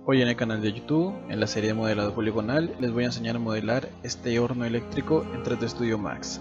Hoy en el canal de YouTube, en la serie de modelado poligonal, les voy a enseñar a modelar este horno eléctrico en 3D Studio Max.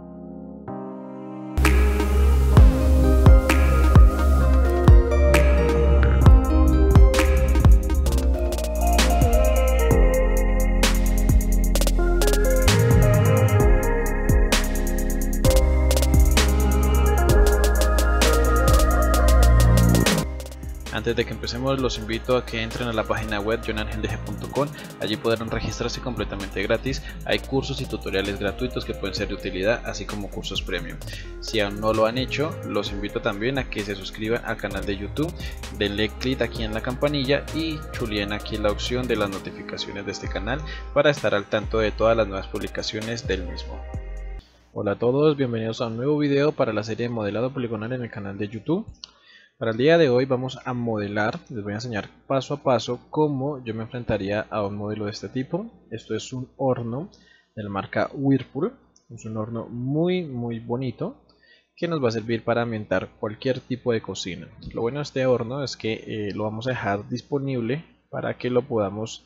Antes de que empecemos, los invito a que entren a la página web johnangeldg.com. Allí podrán registrarse completamente gratis. Hay cursos y tutoriales gratuitos que pueden ser de utilidad, así como cursos premium. Si aún no lo han hecho, los invito también a que se suscriban al canal de YouTube, denle clic aquí en la campanilla y chuleen aquí la opción de las notificaciones de este canal para estar al tanto de todas las nuevas publicaciones del mismo. Hola a todos, bienvenidos a un nuevo video para la serie de modelado poligonal en el canal de YouTube. Para el día de hoy vamos a modelar, les voy a enseñar paso a paso cómo yo me enfrentaría a un modelo de este tipo. Esto es un horno de la marca Whirlpool, es un horno muy bonito que nos va a servir para ambientar cualquier tipo de cocina. Lo bueno de este horno es que lo vamos a dejar disponible para que lo podamos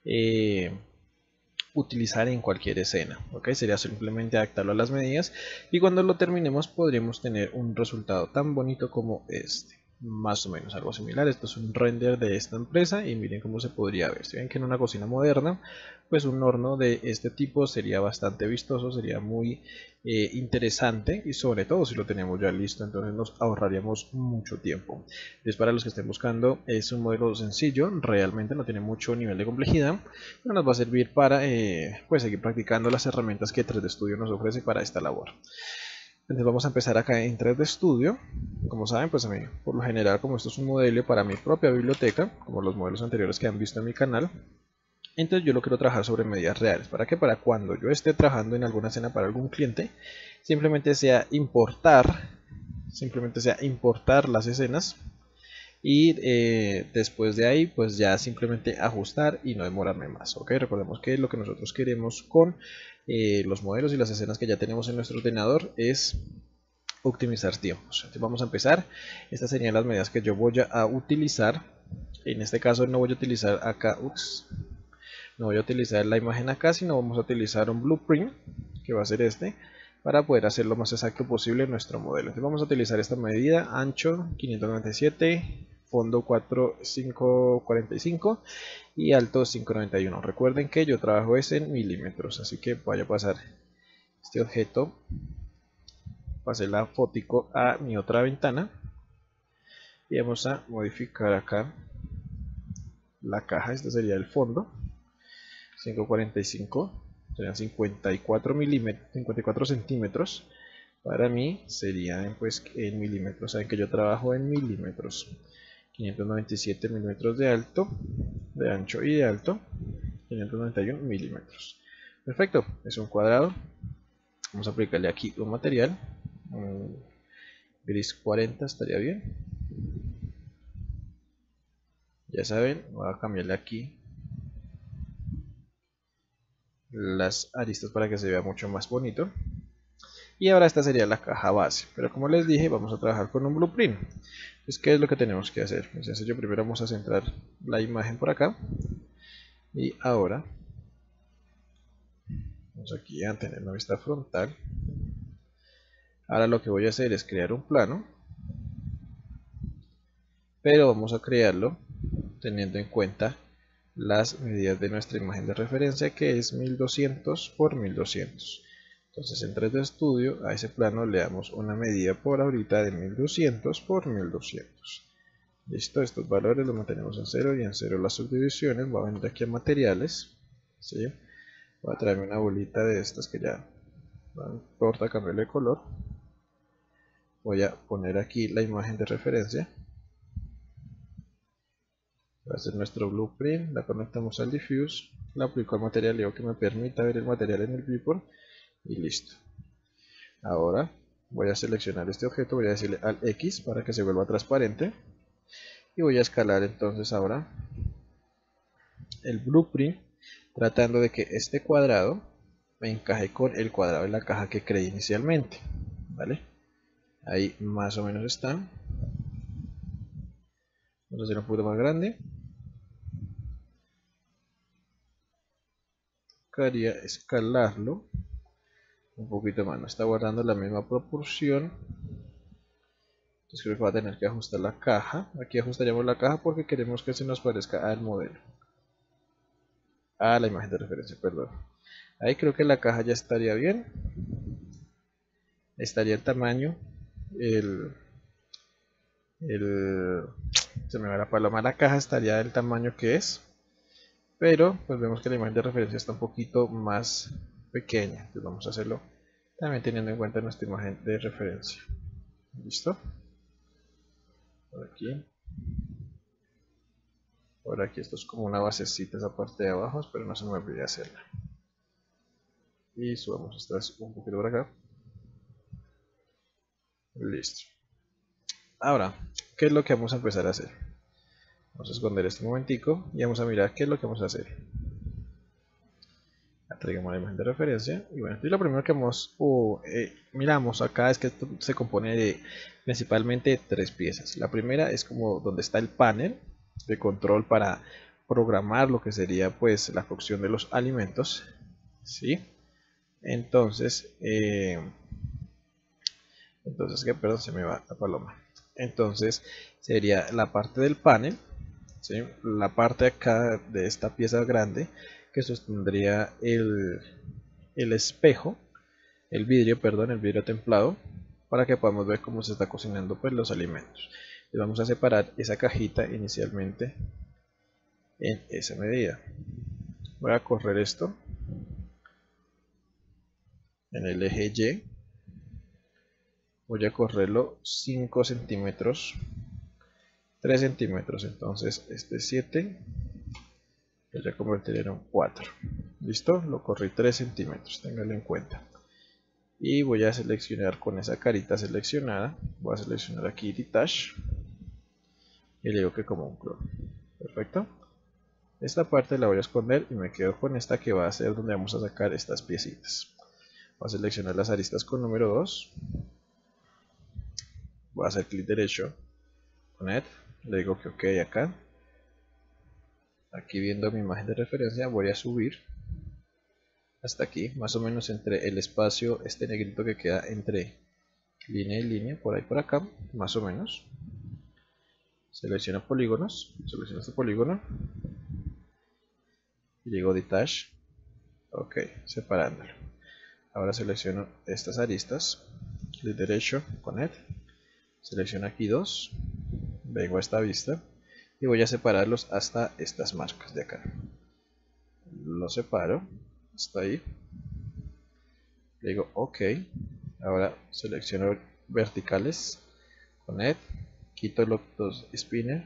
utilizar en cualquier escena. ¿Ok? Sería simplemente adaptarlo a las medidas y cuando lo terminemos podríamos tener un resultado tan bonito como este. Más o menos algo similar. Esto es un render de esta empresa y miren cómo se podría ver. Si ven que en una cocina moderna, pues un horno de este tipo sería bastante vistoso, sería muy interesante y sobre todo si lo tenemos ya listo, entonces nos ahorraríamos mucho tiempo. Entonces, para los que estén buscando, es un modelo sencillo, realmente no tiene mucho nivel de complejidad, pero nos va a servir para pues seguir practicando las herramientas que 3D Studio nos ofrece para esta labor. Entonces vamos a empezar acá en 3D Studio. Como saben, pues a mí, por lo general, como esto es un modelo para mi propia biblioteca, como los modelos anteriores que han visto en mi canal, entonces yo lo quiero trabajar sobre medidas reales. ¿Para qué? Para cuando yo esté trabajando en alguna escena para algún cliente, simplemente sea importar las escenas y después de ahí pues ya simplemente ajustar y no demorarme más. ¿Ok? Recordemos que lo que nosotros queremos con los modelos y las escenas que ya tenemos en nuestro ordenador es optimizar tiempos. Entonces vamos a empezar. Estas serían las medidas que yo voy a utilizar. En este caso no voy a utilizar acá, no voy a utilizar la imagen acá, sino vamos a utilizar un blueprint, que va a ser este, para poder hacer lo más exacto posible en nuestro modelo. Entonces vamos a utilizar esta medida: ancho 597, fondo 545 y alto 591. Recuerden que yo trabajo es en milímetros, así que voy a pasar este objeto, pasé la fotico a mi otra ventana y vamos a modificar acá la caja. Este sería el fondo 545, serían 54 milímetros, 54 centímetros. Para mí serían pues en milímetros. Saben que yo trabajo en milímetros. 597 milímetros de alto, de ancho y de alto, 591 milímetros. Perfecto, es un cuadrado. Vamos a aplicarle aquí un material, gris 40 estaría bien. Ya saben, voy a cambiarle aquí las aristas para que se vea mucho más bonito. Y ahora esta sería la caja base, pero como les dije, vamos a trabajar con un blueprint. Entonces, ¿qué es lo que tenemos que hacer? Muy sencillo. Primero vamos a centrar la imagen por acá y ahora vamos aquí a tener una vista frontal. Ahora lo que voy a hacer es crear un plano, pero vamos a crearlo teniendo en cuenta las medidas de nuestra imagen de referencia, que es 1200 por 1200. Entonces en 3D Studio a ese plano le damos una medida por ahorita de 1200 por 1200. Listo, estos valores los mantenemos en 0 y en 0 las subdivisiones. Voy a venir aquí a materiales, ¿sí? Voy a traerme una bolita de estas que ya no importa cambiarle de color. Voy a poner aquí la imagen de referencia. Va a ser nuestro blueprint, la conectamos al diffuse, la aplico al material que me permita ver el material en el viewport y listo. Ahora voy a seleccionar este objeto, voy a decirle al X para que se vuelva transparente y voy a escalar entonces ahora el blueprint tratando de que este cuadrado me encaje con el cuadrado de la caja que creé inicialmente, ¿vale? Ahí más o menos está. Vamos a hacer un poquito más grande. tocaría escalarlo un poquito más. No está guardando la misma proporción. Entonces creo que va a tener que ajustar la caja. Aquí ajustaríamos la caja porque queremos que se nos parezca al modelo. A la imagen de referencia, perdón. Ahí creo que la caja ya estaría bien. Estaría el tamaño. Se me va la paloma. La caja estaría del tamaño que es. Pero pues vemos que la imagen de referencia está un poquito más pequeña. Entonces vamos a hacerlo también teniendo en cuenta nuestra imagen de referencia. ¿Listo? Por aquí. Por aquí esto es como una basecita esa parte de abajo, pero no se me olvide hacerla. Y subamos estas un poquito por acá. Listo. Ahora, ¿qué es lo que vamos a empezar a hacer? Vamos a esconder este momentico y vamos a mirar qué es lo que vamos a hacer. Traigamos la imagen de referencia y bueno, y lo primero que miramos acá es que esto se compone principalmente de tres piezas. La primera es como donde está el panel de control para programar lo que sería pues la cocción de los alimentos, ¿sí? Entonces que perdón, se me va la paloma. Entonces sería la parte del panel, ¿sí? La parte acá de esta pieza grande que sostendría el espejo, el vidrio templado, para que podamos ver cómo se está cocinando pues los alimentos. Y vamos a separar esa cajita inicialmente en esa medida. Voy a correr esto en el eje Y. Voy a correrlo 5 centímetros, 3 centímetros, entonces este 7 voy a convertir en un 4. ¿Listo? Lo corrí 3 centímetros, ténganlo en cuenta. Y voy a seleccionar con esa carita seleccionada, voy a seleccionar aquí Detach y le digo que como un clon. Perfecto. Esta parte la voy a esconder y me quedo con esta que va a ser donde vamos a sacar estas piecitas. Voy a seleccionar las aristas con número 2. Voy a hacer clic derecho con Add, le digo que ok acá. Aquí viendo mi imagen de referencia voy a subir hasta aquí, más o menos entre el espacio, este negrito que queda entre línea y línea, por ahí por acá, más o menos. Selecciona polígonos, selecciona este polígono y digo Detach, ok, separándolo. Ahora selecciono estas aristas, clic derecho con Add, selecciono aquí dos, vengo a esta vista y voy a separarlos hasta estas marcas de acá. Lo separo hasta ahí, le digo ok. Ahora selecciono verticales con Add, quito los dos spinner,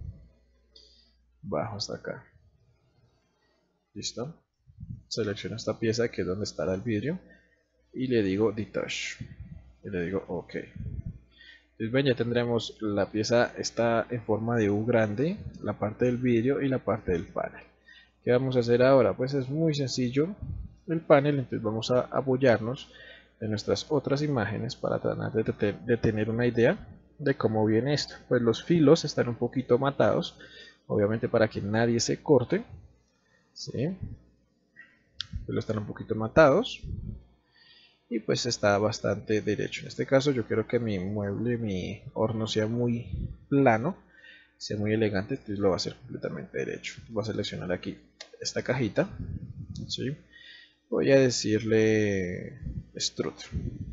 bajo hasta acá. Listo. Selecciono esta pieza que es donde estará el vidrio y le digo Detach y le digo ok. Entonces ven, ya tendremos la pieza está en forma de U grande, la parte del vidrio y la parte del panel. ¿Qué vamos a hacer ahora? Pues es muy sencillo el panel, entonces vamos a apoyarnos de nuestras otras imágenes para tratar de tener una idea de cómo viene esto. Pues los filos están un poquito matados, obviamente para que nadie se corte, ¿sí? Pues están un poquito matados y pues está bastante derecho. En este caso yo quiero que mi mueble, mi horno sea muy plano, sea muy elegante, entonces lo va a hacer completamente derecho. Voy a seleccionar aquí esta cajita, ¿sí? Voy a decirle Strut.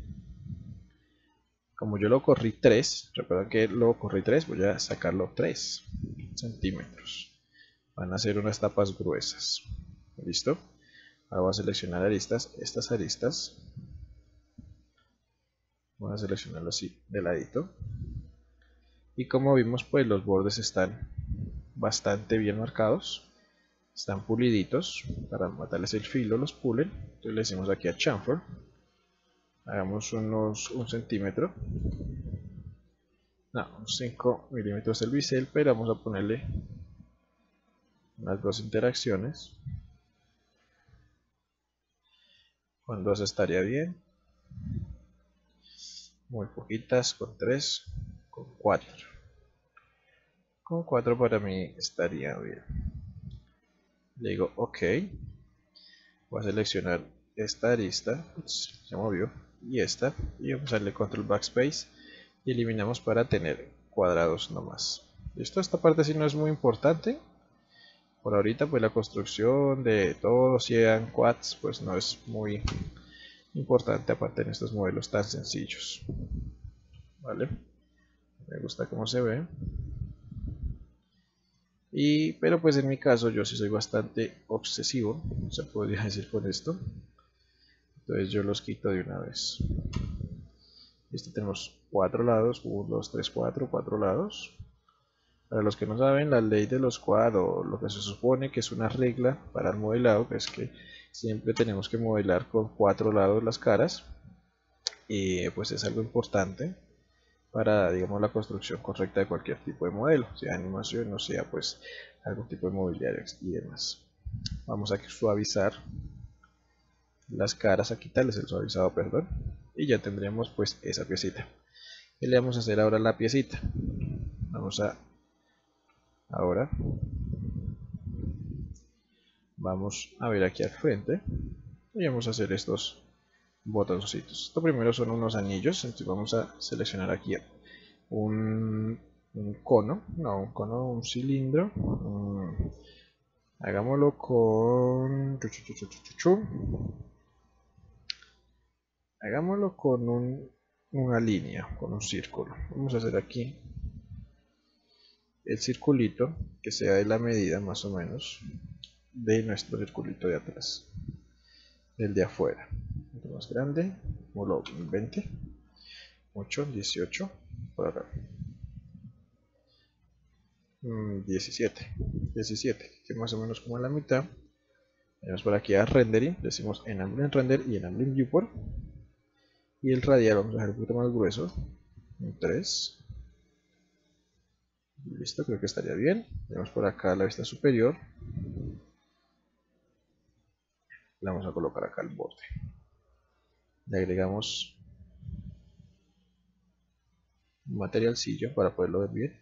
Como yo lo corrí 3, recuerden que lo corrí 3, voy a sacarlo 3 centímetros. Van a ser unas tapas gruesas. ¿Listo? Ahora voy a seleccionar aristas, estas aristas. Voy a seleccionarlo así de ladito. Y como vimos, pues los bordes están bastante bien marcados. Están puliditos. Para matarles el filo los pulen. Entonces le decimos aquí a chamfer. Hagamos unos 1 centímetro. No, unos 5 milímetros el bisel, pero vamos a ponerle unas 2 interacciones. Con 2 estaría bien. Muy poquitas, con 3, con 4. Con 4 para mí estaría bien. Le digo OK. Voy a seleccionar esta arista, se movió, y esta, y vamos a darle control backspace y eliminamos para tener cuadrados nomás. Listo, esta parte sí no es muy importante. Por ahorita pues la construcción de todos sean quads pues no es muy importante, aparte en estos modelos tan sencillos. Vale, me gusta cómo se ve. Pero pues en mi caso yo sí soy bastante obsesivo, se podría decir con esto. Entonces yo los quito de una vez. Listo, tenemos 4 lados, 1, 2, 3, 4, 4 lados. Para los que no saben, la ley de los quad, o lo que se supone que es una regla para el modelado, es que siempre tenemos que modelar con 4 lados las caras. Y pues es algo importante para, digamos, la construcción correcta de cualquier tipo de modelo, sea animación o sea pues algún tipo de mobiliario y demás. Vamos a suavizar las caras, a quitarles el suavizado, perdón, y ya tendríamos pues esa piecita. ¿Qué le vamos a hacer ahora a la piecita? Ahora vamos a ver aquí al frente y vamos a hacer estos botoncitos. Esto primero son unos anillos, entonces vamos a seleccionar aquí un cono, no un cono, un cilindro. Hagámoslo con hagámoslo con una línea, con un círculo. Vamos a hacer aquí el circulito que sea de la medida más o menos de nuestro circulito de atrás, del de afuera. Un poco más grande, como 20, 8, 18, por acá. 17, que más o menos como a la mitad. Tenemos por aquí a rendering, decimos enable en render y enable en viewport. Y el radial vamos a dejar un poquito más grueso, un 3. Listo, creo que estaría bien. Tenemos por acá la vista superior. Le vamos a colocar acá el borde. Le agregamos un materialcillo para poderlo ver bien.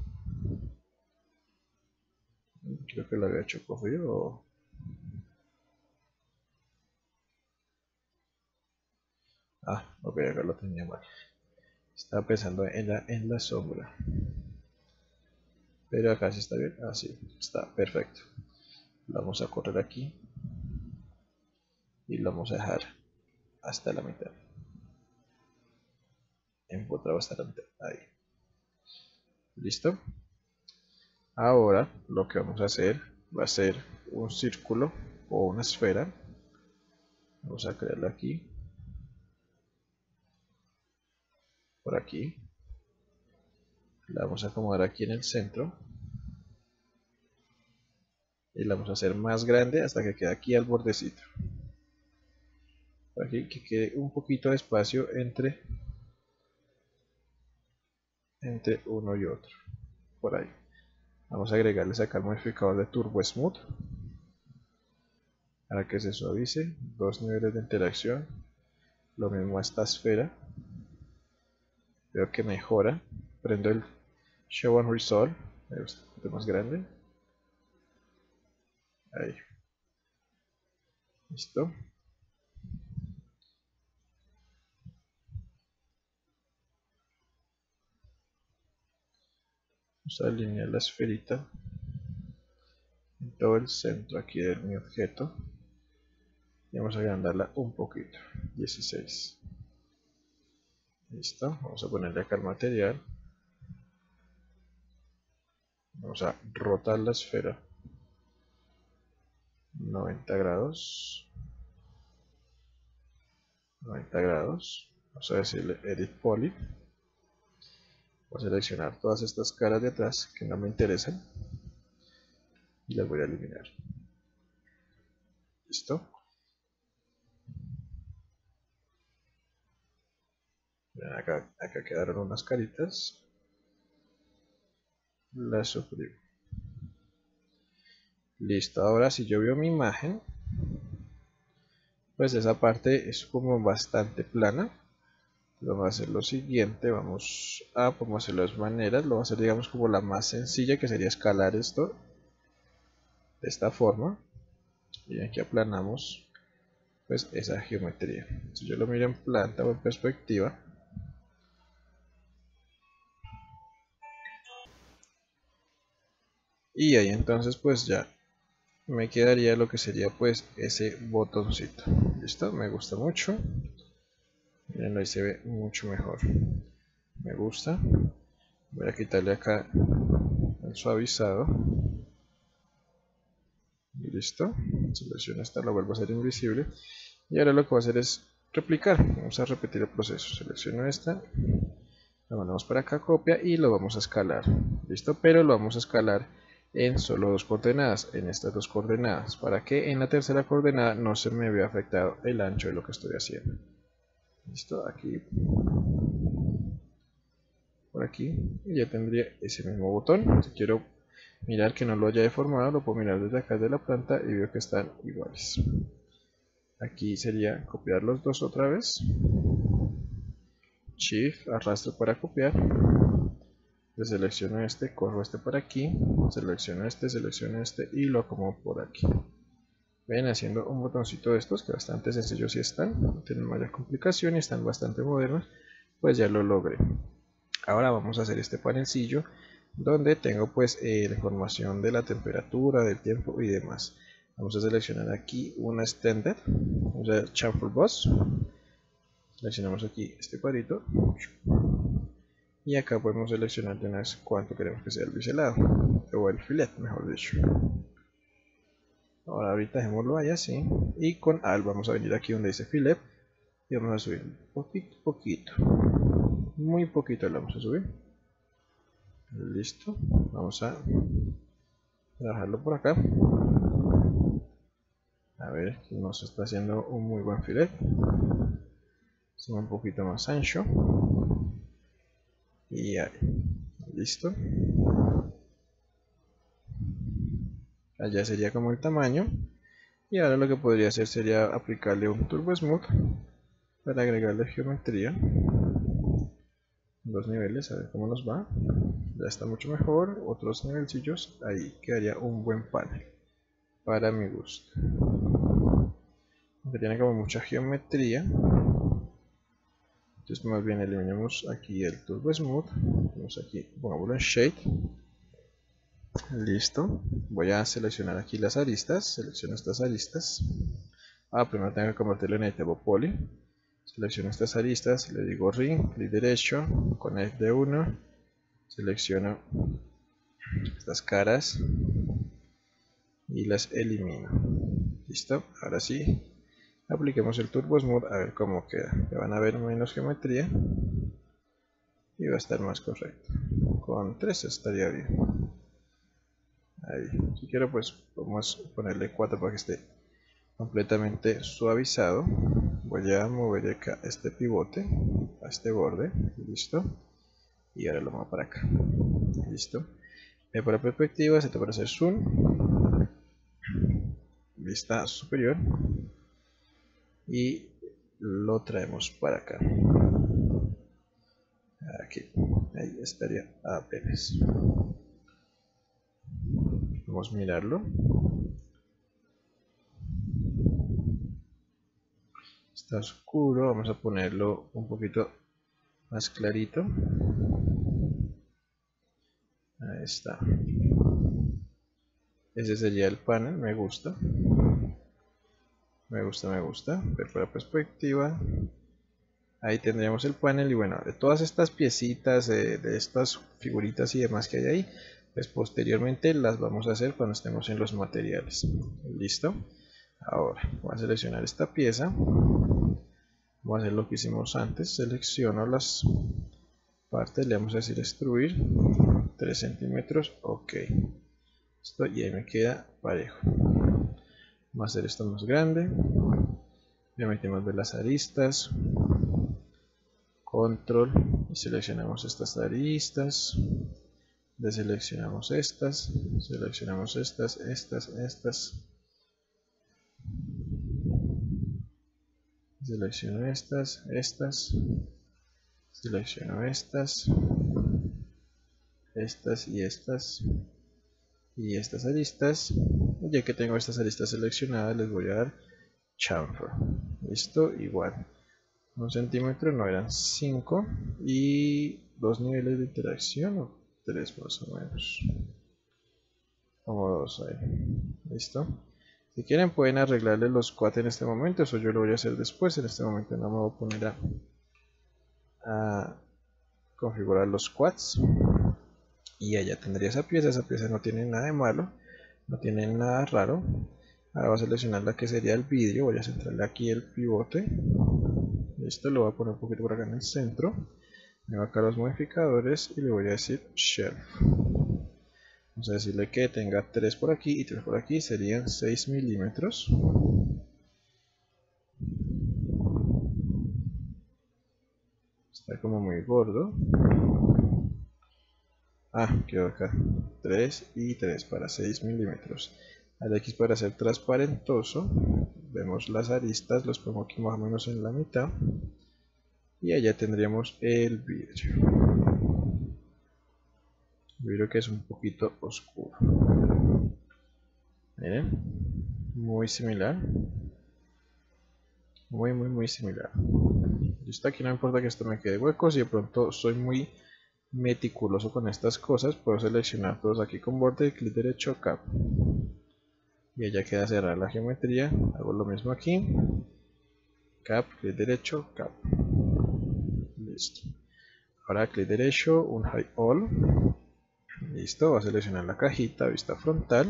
Creo que lo había hecho corrido. Ok, acá lo tenía mal. Estaba pensando en la sombra. Pero acá sí está bien. Sí, está perfecto. Lo vamos a correr aquí. Y lo vamos a dejar hasta la mitad. Empotrado hasta la mitad. Ahí. ¿Listo? Ahora lo que vamos a hacer va a ser un círculo o una esfera. Vamos a crearlo aquí. Por aquí. La vamos a acomodar aquí en el centro. Y la vamos a hacer más grande hasta que quede aquí al bordecito. Para que quede un poquito de espacio entre uno y otro. Por ahí. Vamos a agregarles acá el modificador de Turbo Smooth para que se suavice. 2 niveles de interacción. Lo mismo a esta esfera. Veo que mejora. Prendo el Show and Resolve. Un poquito más grande. Ahí. Listo. Vamos a alinear la esferita en todo el centro aquí de mi objeto. Y vamos a agrandarla un poquito. 16. Listo. Vamos a ponerle acá el material. Vamos a rotar la esfera 90 grados. 90 grados. Vamos a decirle Edit Poly. Voy a seleccionar todas estas caras de atrás que no me interesan y las voy a eliminar. Listo. Acá quedaron unas caritas. Las suprimo. Listo. Ahora si yo veo mi imagen, pues esa parte es como bastante plana. Vamos a hacer lo siguiente, vamos a hacerlo de dos maneras. Lo vamos a hacer, digamos, como la más sencilla, que sería escalar esto de esta forma. Y aquí aplanamos pues esa geometría. Si yo lo miro en planta o en perspectiva, y ahí entonces pues ya me quedaría lo que sería pues ese botoncito. Listo, me gusta mucho. Miren, ahí se ve mucho mejor. Me gusta. Voy a quitarle acá el suavizado. Listo. Selecciono esta, la vuelvo a hacer invisible. Y ahora lo que voy a hacer es replicar. Vamos a repetir el proceso. Selecciono esta, la mandamos para acá, copia y lo vamos a escalar. Listo, pero lo vamos a escalar en solo dos coordenadas, en estas dos coordenadas, para que en la tercera coordenada no se me vea afectado el ancho de lo que estoy haciendo. Listo, aquí, por aquí, y ya tendría ese mismo botón. Si quiero mirar que no lo haya deformado, lo puedo mirar desde acá de la planta y veo que están iguales. Aquí sería copiar los dos otra vez, Shift, arrastro para copiar, selecciono este, corro este para aquí, selecciono este y lo acomodo por aquí. Ven, haciendo un botoncito de estos que bastante sencillos si están, no tienen mayor complicación y están bastante modernos, pues ya lo logré. Ahora vamos a hacer este panelcillo donde tengo pues la información de la temperatura, del tiempo y demás. Vamos a seleccionar aquí una extender, vamos a chamfer bus, seleccionamos aquí este cuadrito y acá podemos seleccionar de una vez cuánto queremos que sea el biselado o el filet, mejor dicho. Ahorita dejémoslo ahí así y con Alt vamos a venir aquí donde dice filet y vamos a subir poquito, muy poquito lo vamos a subir. Listo, vamos a trabajarlo por acá. A ver, nos está haciendo un muy buen filet. Un poquito más ancho. Y ahí, listo. Allá sería como el tamaño. Y ahora lo que podría hacer sería aplicarle un Turbo Smooth para agregarle geometría. Dos niveles, a ver cómo nos va. Ya está mucho mejor. Otros nivelcillos, ahí quedaría un buen panel para mi gusto. Aunque tiene como mucha geometría, entonces más bien eliminemos aquí el Turbo Smooth. Vamos aquí, pongámoslo en Shade. Listo, voy a seleccionar aquí las aristas, selecciono estas aristas. Primero tengo que convertirlo en editable poly. Selecciono estas aristas, le digo ring, clic derecho, connect de 1, selecciono estas caras y las elimino. Listo, ahora sí, apliquemos el Turbo Smooth a ver cómo queda. Ya van a ver menos geometría y va a estar más correcto. Con 3 estaría bien. Ahí, si quiero pues vamos a ponerle 4 para que esté completamente suavizado. Voy a mover acá este pivote a este borde, listo, y ahora lo muevo para acá, listo. Para perspectiva se te puede hacer zoom, vista superior, y lo traemos para acá, aquí, ahí estaría apenas. Vamos a mirarlo. Está oscuro, vamos a ponerlo un poquito más clarito. Ahí está. Ese sería el panel, me gusta. Me gusta. Ver para perspectiva. Ahí tendríamos el panel y bueno, de todas estas piecitas, de estas figuritas y demás que hay ahí, pues posteriormente las vamos a hacer cuando estemos en los materiales. Listo. Ahora voy a seleccionar esta pieza. Voy a hacer lo que hicimos antes. Selecciono las partes, le vamos a decir extruir 3 centímetros, ok. Esto y ahí me queda parejo. Vamos a hacer esto más grande. Le metemos de las aristas, control y seleccionamos estas aristas, deseleccionamos estas, seleccionamos estas, selecciono estas, selecciono estas y estas aristas. Ya que tengo estas aristas seleccionadas, les voy a dar chamfer. Listo, igual 1 centímetro, no eran 5, y 2 niveles de interacción o 3 más o menos, como 2 ahí. Listo. Si quieren pueden arreglarle los quads en este momento, eso yo lo voy a hacer después. En este momento no me voy a poner a configurar los quads. Y allá tendría esa pieza no tiene nada de malo, no tiene nada raro. Ahora voy a seleccionar la que sería el vidrio, voy a centrarle aquí el pivote. Listo, lo voy a poner un poquito por acá en el centro. Me voy acá a los modificadores y le voy a decir shelf. Vamos a decirle que tenga 3 por aquí y 3 por aquí, serían 6 milímetros. Está como muy gordo. Quedó acá 3 y 3 para 6 milímetros. Al X para ser transparentoso, vemos las aristas, los pongo aquí más o menos en la mitad. Y allá tendríamos el vidrio. El vidrio que es un poquito oscuro. Miren, muy similar. Muy similar. Listo, aquí no importa que esto me quede hueco. Si de pronto soy muy meticuloso con estas cosas, puedo seleccionar todos aquí con borde, clic derecho, cap. Y allá queda cerrar la geometría. Hago lo mismo aquí. Cap, clic derecho, cap. Listo. Ahora clic derecho, un hide all. Listo, voy a seleccionar la cajita, vista frontal.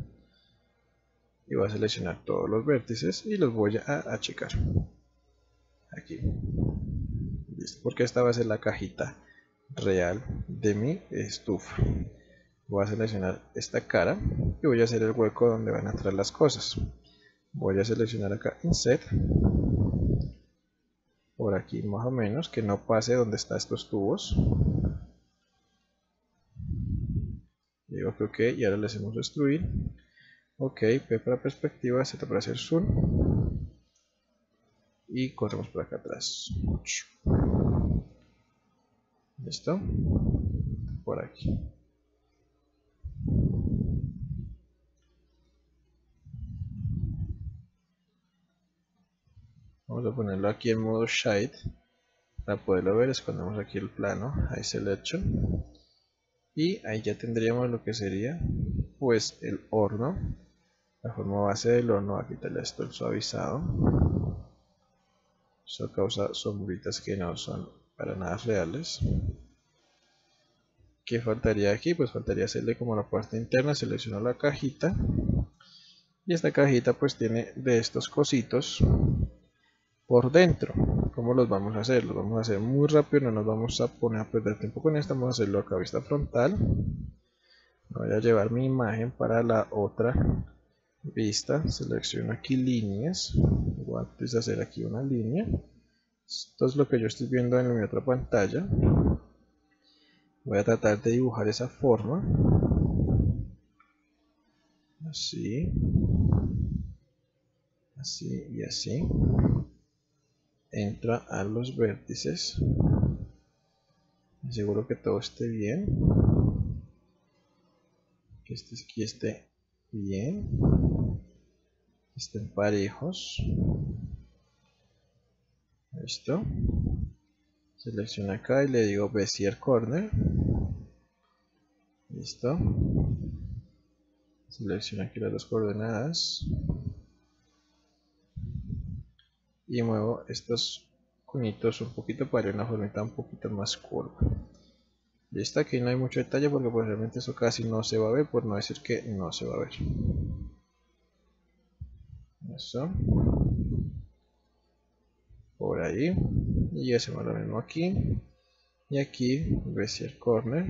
Y voy a seleccionar todos los vértices y los voy a achicar. Aquí. Listo, porque esta va a ser la cajita real de mi estufa. Voy a seleccionar esta cara y voy a hacer el hueco donde van a entrar las cosas. Voy a seleccionar acá Inset, por aquí más o menos, que no pase donde están estos tubos. Digo que ok, y ahora le hacemos destruir. Ok, P para perspectiva, Z para hacer zoom. Y corremos por acá atrás. Listo. Por aquí. Vamos a ponerlo aquí en modo Shade. Para poderlo ver, escondemos aquí el plano, High Selection. Y ahí ya tendríamos lo que sería pues el horno. La forma base del horno, aquí quitarle esto el suavizado. Eso causa sombritas que no son para nada reales. ¿Qué faltaría aquí? Pues faltaría hacerle como la parte interna. Selecciono la cajita. Y esta cajita pues tiene de estos cositos por dentro. ¿Cómo los vamos a hacer? Los vamos a hacer muy rápido, no nos vamos a poner a perder tiempo con esto. Vamos a hacerlo acá a vista frontal. Voy a llevar mi imagen para la otra vista. Selecciono aquí líneas. Voy a hacer aquí una línea. Esto es lo que yo estoy viendo en mi otra pantalla. Voy a tratar de dibujar esa forma. Así. Así y así. Entra a los vértices. Me aseguro que todo esté bien. Que este aquí esté bien. Que estén parejos. Listo. Selecciono acá y le digo Bezier Corner. Listo. Selecciono aquí las dos coordenadas. Y muevo estos conitos un poquito para una formita un poquito más curva. Listo, aquí no hay mucho detalle porque pues realmente eso casi no se va a ver, por no decir que no se va a ver. Eso. Por ahí. Y hacemos lo mismo aquí. Y aquí, Bezier Corner.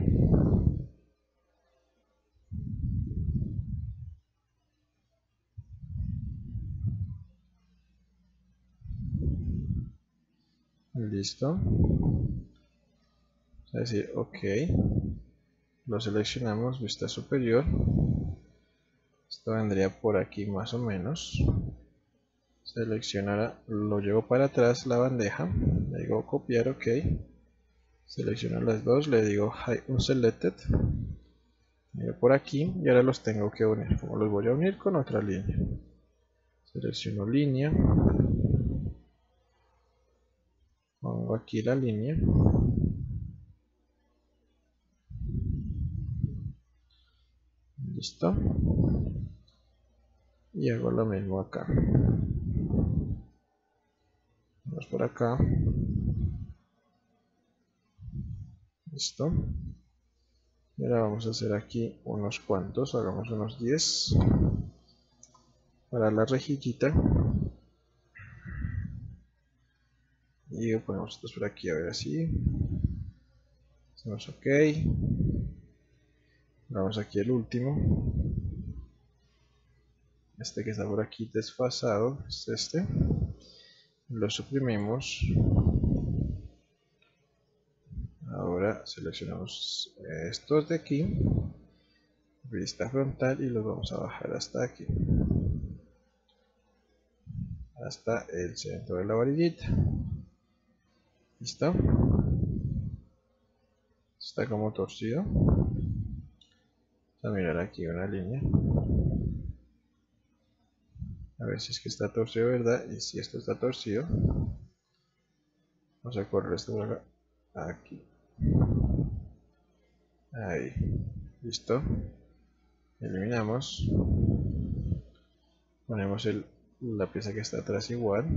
Listo. Es decir, ok. Lo seleccionamos, vista superior. Esto vendría por aquí más o menos. Seleccionar, lo llevo para atrás la bandeja. Le digo copiar, ok. Selecciono las dos, le digo Hide Unselected. Por aquí y ahora los tengo que unir. Como los voy a unir con otra línea. selecciono línea, pongo aquí la línea, listo, y hago lo mismo acá. Vamos por acá, listo, y ahora vamos a hacer aquí unos cuantos, hagamos unos 10 para la rejillita. Y ponemos estos por aquí, a ver, así. Hacemos ok. Vamos aquí el último. Este que está por aquí desfasado es este. Lo suprimimos. Ahora seleccionamos estos de aquí. Vista frontal y los vamos a bajar hasta aquí. Hasta el centro de la varillita. ¿Listo? Está como torcido. Vamos a mirar aquí una línea. A ver si es que está torcido, ¿verdad? Y si esto está torcido, vamos a correr esto por acá. Aquí. Ahí. Listo. Eliminamos. Ponemos la pieza que está atrás igual.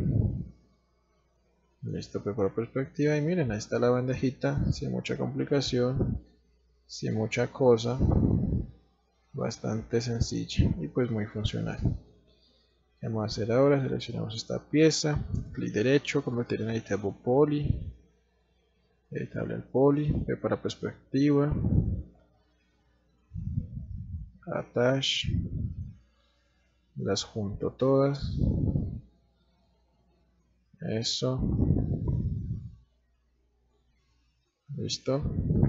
Listo, por perspectiva. Y miren, ahí está la bandejita. Sin mucha complicación. Sin mucha cosa. Bastante sencilla. Y pues muy funcional. ¿Qué vamos a hacer ahora? Seleccionamos esta pieza. Clic derecho. Convertir en editable poly. Editable el poly. P para perspectiva. Attach. Las junto todas. Eso. Listo.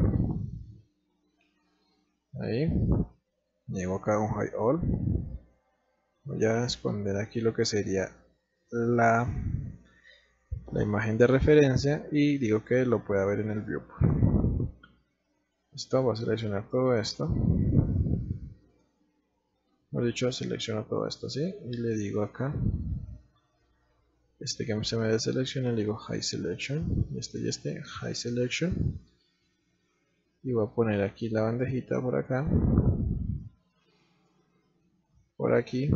Ahí. Llego acá a un hide all. Voy a esconder aquí lo que sería la imagen de referencia y digo que lo pueda ver en el viewport. Listo, voy a seleccionar todo esto. Como he dicho, selecciono todo esto así y le digo acá, este que se me deselecciona, le digo Hide Selection, y este Hide Selection, y voy a poner aquí la bandejita por acá, por aquí,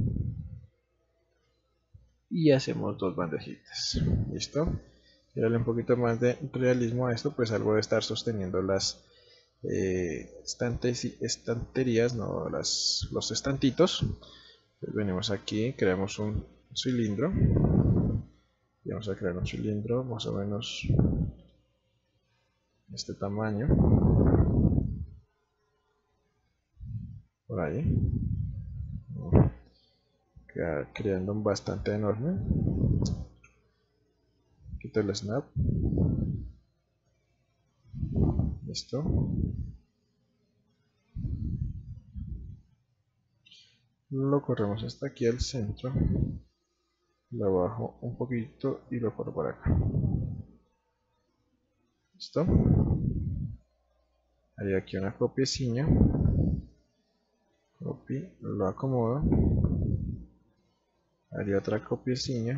y hacemos dos bandejitas. Listo. Quiero darle un poquito más de realismo a esto, pues algo de estar sosteniendo las estanterías, no los estantitos. Entonces venimos aquí, creamos un cilindro y vamos a crear un cilindro más o menos de este tamaño, por ahí, queda creando un bastante enorme. Quito el snap, listo. Lo corremos hasta aquí al centro, lo bajo un poquito y lo corro por acá. Listo. Haría aquí una copiecilla, copy, lo acomodo, haría otra copiecilla,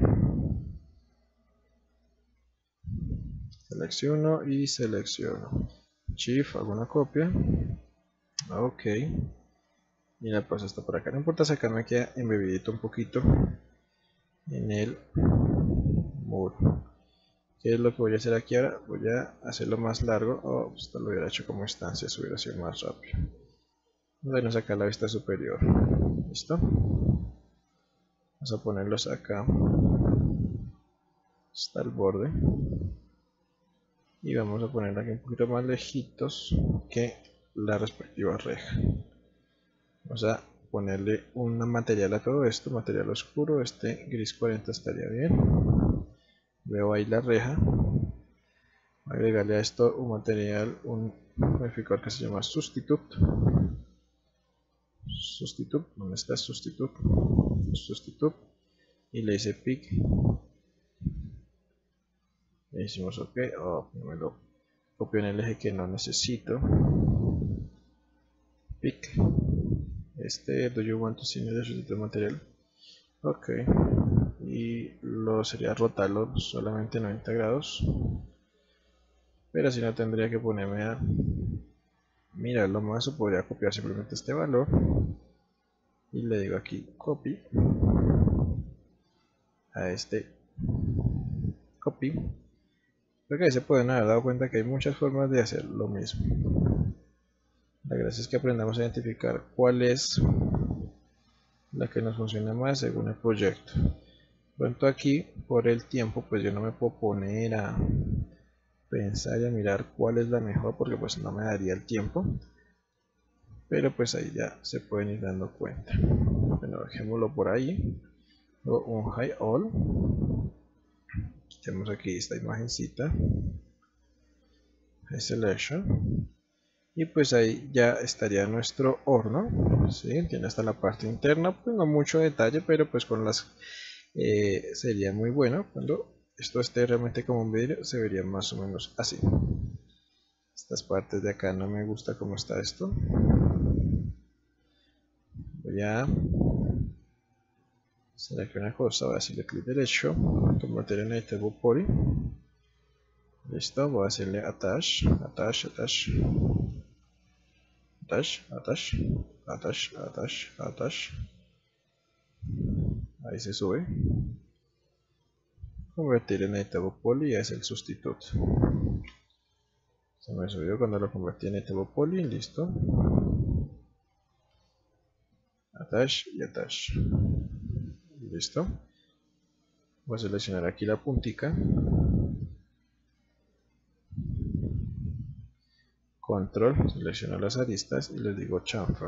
selecciono y selecciono, shift, hago una copia, ok, y la paso hasta por acá. No importa sacarme queda embebidito un poquito en el muro. ¿Qué es lo que voy a hacer aquí ahora? Voy a hacerlo más largo. Esto lo hubiera hecho como instancias, hubiera sido más rápido. Vamos a sacar la vista superior. ¿Listo? Vamos a ponerlos acá hasta el borde. Y vamos a poner aquí un poquito más lejitos que la respectiva reja. Vamos a ponerle un material a todo esto, material oscuro, este gris 40 estaría bien. Veo ahí la reja. Voy a agregarle a esto un material, un modificador que se llama Substitute. ¿Dónde está Substitute? Substitute. Y le hice pick. Le hicimos ok. Me lo copio en el eje que no necesito. Pick. Do you want to see the substitute material? Ok, y lo sería rotarlo solamente 90 grados, pero si no tendría que ponerme a mirarlo más, o podría copiar simplemente este valor y le digo aquí copy a este copy. Creo que ahí se pueden haber dado cuenta que hay muchas formas de hacer lo mismo. La gracia es que aprendamos a identificar cuál es la que nos funciona más según el proyecto. Pronto aquí, por el tiempo, pues yo no me puedo poner a pensar y a mirar cuál es la mejor, porque pues no me daría el tiempo. Pero pues ahí ya se pueden ir dando cuenta. Bueno, dejémoslo por ahí. Luego un high all. Quitemos aquí esta imagencita. High selection. Y pues ahí ya estaría nuestro horno. ¿Sí? Tiene hasta la parte interna, pues no mucho detalle, pero pues con las sería muy bueno. Cuando esto esté realmente como un vidrio, se vería más o menos así. Estas partes de acá no me gusta cómo está esto. Voy a hacer aquí una cosa, voy a hacerle clic derecho, convertir en editable poly. Listo, voy a hacerle attach, attach, attach, attach, attach, attach, attach, attach. Ahí se sube. Convertir en editable poly es el sustituto. Se me subió cuando lo convertí en editable poly, listo. Attach y attach. Listo. Voy a seleccionar aquí la puntica. Control, selecciono las aristas y les digo chamfer.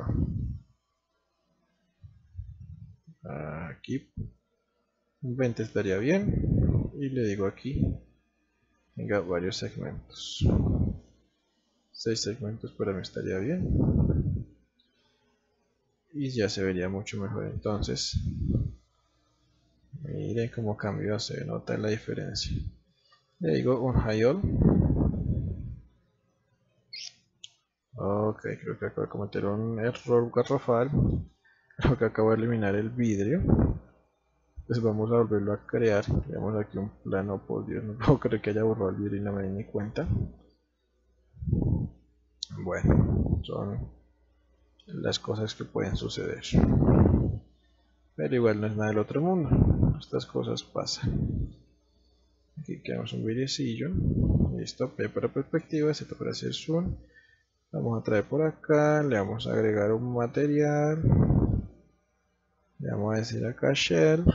Aquí un 20 estaría bien. Y le digo aquí tenga varios segmentos. 6 segmentos para mí estaría bien. Y ya se vería mucho mejor entonces. Miren cómo cambió, se nota la diferencia. Le digo un high all. Ok, creo que acabo de cometer un error garrafal. Creo que acabo de eliminar el vidrio. Pues vamos a volverlo a crear. Creamos aquí un plano, por Dios, no puedo creer que haya borrado el vidrio y no me di ni cuenta. Bueno, son las cosas que pueden suceder. Pero igual no es nada del otro mundo. Estas cosas pasan. Aquí creamos un vidriecillo. Listo, P para perspectiva, Z para hacer zoom. Vamos a traer por acá, le vamos a agregar un material. Le vamos a decir acá shelf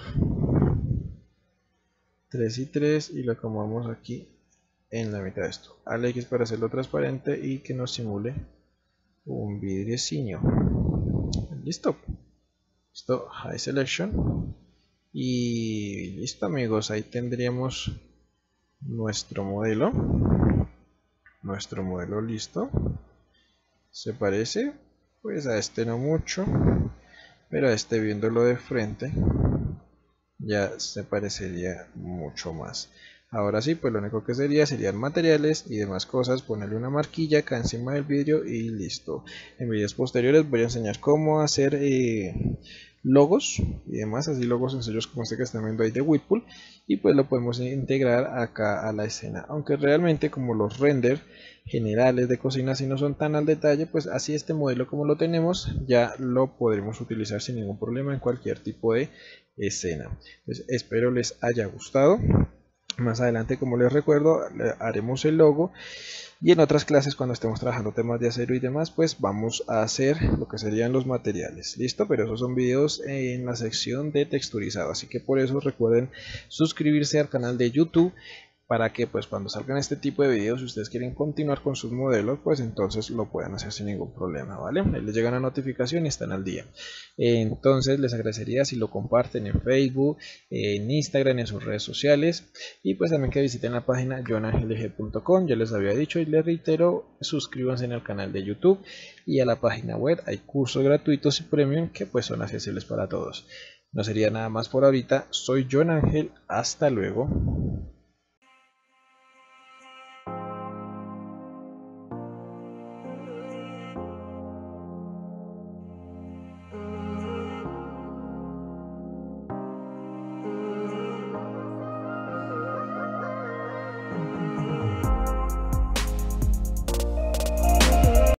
3 y 3 y lo acomodamos aquí en la mitad de esto. Al X para hacerlo transparente y que nos simule un vidriecillo. Listo. Listo, high selection. Y listo amigos, ahí tendríamos nuestro modelo. Nuestro modelo listo. ¿Se parece? Pues a este no mucho, pero a este viéndolo de frente ya se parecería mucho más. Ahora sí, pues lo único que serían materiales y demás cosas, ponerle una marquilla acá encima del vidrio y listo. En vídeos posteriores voy a enseñar cómo hacer logos y demás, así logos sencillos como este que están viendo ahí de Whirlpool, y pues lo podemos integrar acá a la escena, aunque realmente como los renders generales de cocina si no son tan al detalle, pues así este modelo como lo tenemos ya lo podremos utilizar sin ningún problema en cualquier tipo de escena. Entonces, espero les haya gustado. Más adelante, como les recuerdo, haremos el logo y en otras clases cuando estemos trabajando temas de acero y demás, pues vamos a hacer lo que serían los materiales. Listo, pero esos son videos en la sección de texturizado, así que por eso recuerden suscribirse al canal de YouTube para que pues cuando salgan este tipo de videos, si ustedes quieren continuar con sus modelos, pues entonces lo puedan hacer sin ningún problema, ¿vale? Ahí les llega una notificación y están al día. Entonces les agradecería si lo comparten en Facebook, en Instagram, en sus redes sociales, y pues también que visiten la página johnangelg.com. Ya les había dicho y les reitero, suscríbanse al canal de YouTube y a la página web. Hay cursos gratuitos y premium que pues son accesibles para todos. No sería nada más por ahorita. Soy John Ángel, hasta luego.